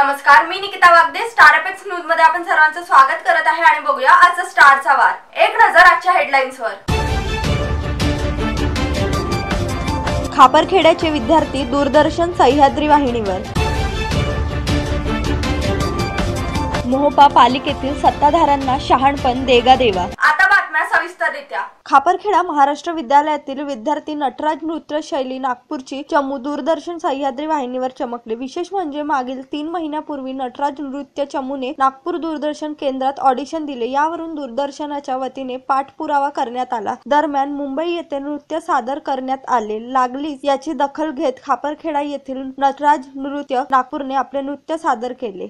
नमस्कार, मी Nikita Wagde. Star apex news मध्ये आपण सर्वांचं स्वागत करत आहे आणि बघूया आजचा स्टारचा वार. एक नजर आजच्या हेडलाईन्सवर. खापरखेड्याचे विद्यार्थी दूरदर्शन सह्याद्री वाहिनीवर. मोहोपा पालिकेतील सत्ताधाऱ्यांना शहाणपण देगा देवा. आता बातम्या सविस्तररित्या. खापरखेडा महाराष्ट्र विद्यालयातील विद्यार्थी नटराज नृत्य शैली नागपूरची चमू दूरदर्शन सह्याद्री वाहिनीवर चमकले. विशेष म्हणजे मागील 3 महिन्यापूर्वी नटराज नृत्य चमूने नागपूर दूरदर्शन केंद्रात ऑडिशन दिले. यावरून दूरदर्शनाच्या वतीने पाठपुरावा करण्यात आला. दरम्यान मुंबई येथे नृत्य सादर करण्यात आले लागलीच याची दखल घेत खापरखेडा येथील नटराज नृत्य नागपूरने आपले नृत्य सादर केले.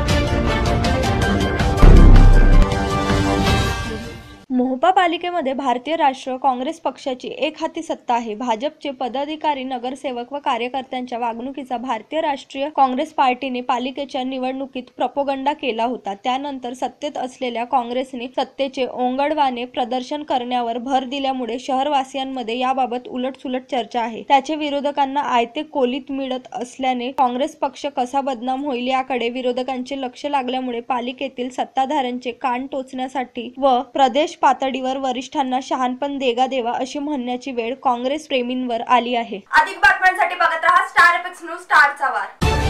मोहोपा पालिकेमध्ये भारतीय राष्ट्रीय काँग्रेस पक्षाची एकहाती सत्ता आहे. भाजपचे पदाधिकारी, नगरसेवक व कार्यकर्त्यांच्या वागणुकीचा भारतीय राष्ट्रीय काँग्रेस पार्टीने पालिकेच्या निवडणुकीत प्रोपगंडा केला होता. त्यानंतर सत्तेत असलेल्या काँग्रेसने सत्तेचे ओंगळवाणे प्रदर्शन करण्यावर भर दिल्यामुळे शहरवासियांमध्ये याबाबत उलटसुलट चर्चा आहे. त्याचे विरोधकांना आयते कोलीत मिळत असल्याने काँग्रेस पक्ष कसा बदनाम होईल याकडे विरोधकांचे लक्ष लागल्यामुळे पालिकेतील सत्ताधाऱ्यांचे कान टोचण्यासाठी व प्रदेश पातळीवर वरिष्ठांना शहाणपण देगा देवा अशी म्हणण्याची वेळ काँग्रेस प्रेमींवर आली आहे. अधिक बातम्यांसाठी बघत रहा स्टार एपेक्स न्यूज, स्टारचा वार.